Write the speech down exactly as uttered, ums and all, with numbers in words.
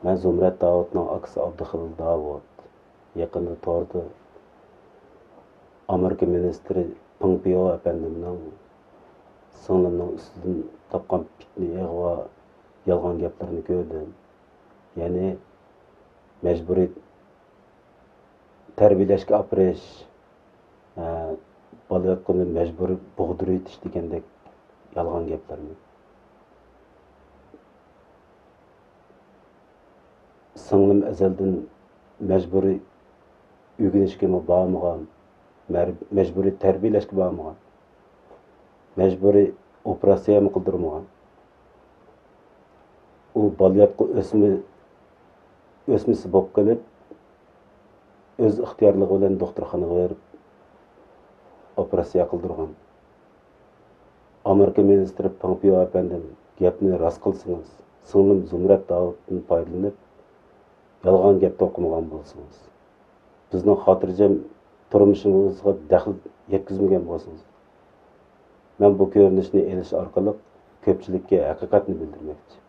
Ben Zumrat Dawut'un aksi Abdülhalil Dawut. Yakında torda Amerika Ministri Pompeo efendimden sınırının üstünden tapkan pitni ve yalgan gaplarını gördüm. Yani mecburi terbiyeleşke apreş, balayotqanı mecburi boğdur etiş degandek yalgan gaplarni. Singlim ezelden mecburi ügünüşke mi bağımıgan, mecburi terbiyeleşke bağımıgan, mecburi operasiya mı kıldırmıgan. O balayotqı ösmü ösmüsü bop kalıp öz ixtiyorligi bilan doktorxonaga berib operatsiya qildirgan. Amerika ministri Pompeo efendim gapni rost qilsangiz, singlim Zumrat Dawutdan foydalanib yolg'on gap to'qimagan bo'lsangiz, bizning xotirjam turmushimizga daxl yetkazmagan bo'lsangiz, men bu ko'rinishni elish orqali ko'pchilikka haqiqatni bildirmoqchi.